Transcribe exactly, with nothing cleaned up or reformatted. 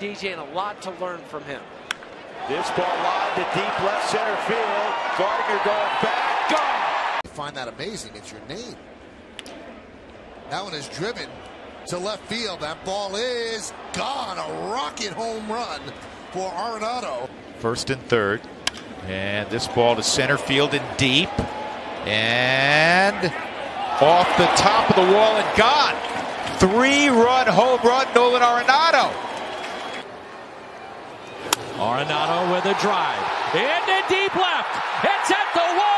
D J, and a lot to learn from him. This ball lined to deep left center field. Gardner going back. Gone! I find that amazing. It's your name. That one is driven to left field. That ball is gone. A rocket home run for Arenado. First and third. And this ball to center field and deep. And off the top of the wall and gone. Three-run home run, Nolan Arenado. Arenado with a drive. Into deep left. It's at the wall.